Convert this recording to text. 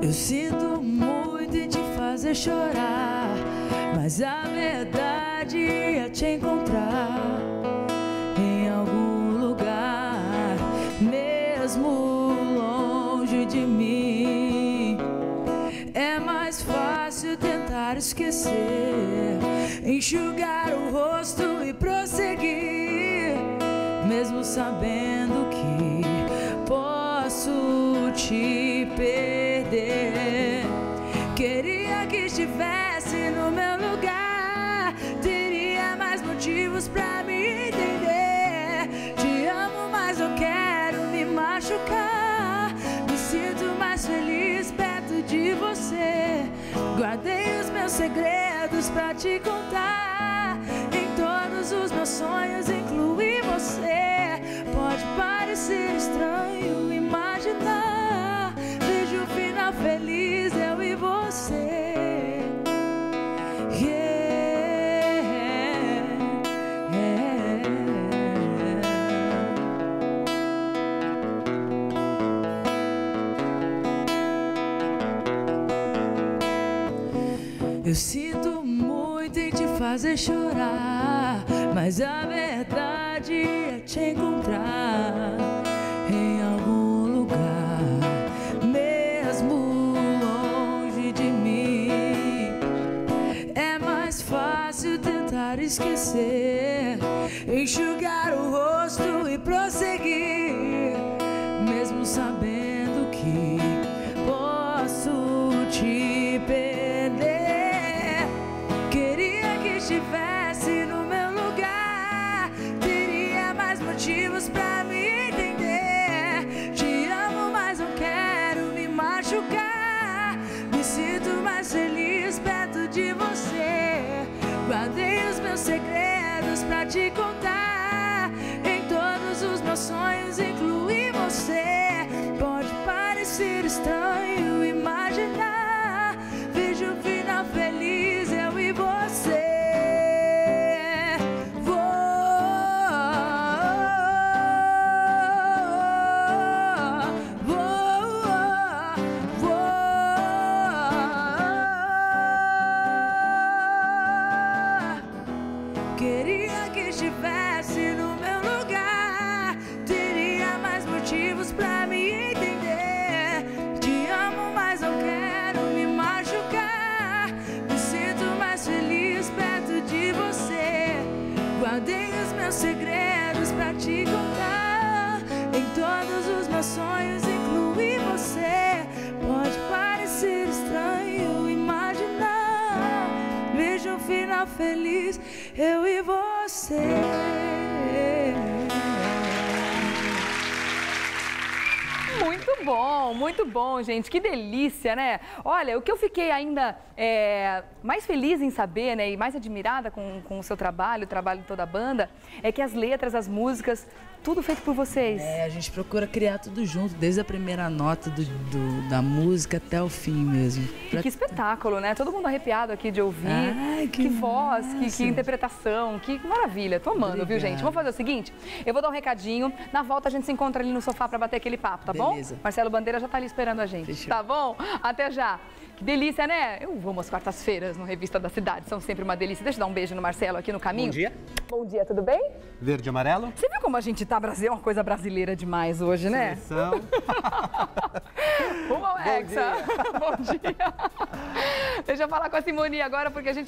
Eu sinto muito em te fazer chorar, mas a verdade é te encontrar em algum lugar, mesmo longe de mim. É mais fácil tentar esquecer, enxugar o rosto e prosseguir, mesmo sabendo que posso te perder. Queria que estivesse no meu lugar, teria mais motivos pra me entender. Te amo, mas não quero me machucar. Me sinto mais feliz perto de você. Guardei os meus segredos pra te contar. Em todos os meus sonhos incluí você. Pode parecer estranho imaginar, vejo o final feliz, eu e você. Eu sinto muito em te fazer chorar, mas a verdade é te encontrar em algum lugar, mesmo longe de mim. É mais fácil tentar esquecer, enxugar o rosto e prosseguir, mesmo sabendo que posso te perder. Queria que estivesse no meu lugar, teria mais motivos pra me entender. Te amo, mas não quero me machucar. Me sinto mais feliz perto de você. Guardei os meus segredos pra te contar. Em todos os meus sonhos incluí você. Pode parecer estranho imaginar, vejo o final feliz, eu e você. Queria que estivesse no meu lugar, teria mais motivos pra me entender. Te amo, mas não quero me machucar. Me sinto mais feliz perto de você. Guardei os meus segredos pra te contar. Em todos os meus sonhos incluí você. Pode parecer estranho imaginar, vejo um final feliz, eu e você. Muito bom, gente. Que delícia, né? Olha, o que eu fiquei ainda mais feliz em saber, né, e mais admirada com o seu trabalho, o trabalho de toda a banda, é que as letras, as músicas, tudo feito por vocês. A gente procura criar tudo junto, desde a primeira nota da música até o fim mesmo. E que espetáculo, né? Todo mundo arrepiado aqui de ouvir. Ai, que voz, que interpretação, que maravilha. Tô amando, viu, gente? Vamos fazer o seguinte, eu vou dar um recadinho, na volta a gente se encontra ali no sofá pra bater aquele papo, tá Beleza. bom? Marcelo Bandeira já tá ali esperando a gente, Fechou. Tá bom? Até já. Que delícia, né? Eu amo as quartas-feiras no Revista da Cidade, são sempre uma delícia. Deixa eu dar um beijo no Marcelo aqui no caminho. Bom dia. Bom dia, tudo bem? Verde e amarelo. Você viu como a gente tá, Brasil? É uma coisa brasileira demais hoje, né? Seleção. Uma Hexa. Bom dia. Deixa eu falar com a Simone agora, porque a gente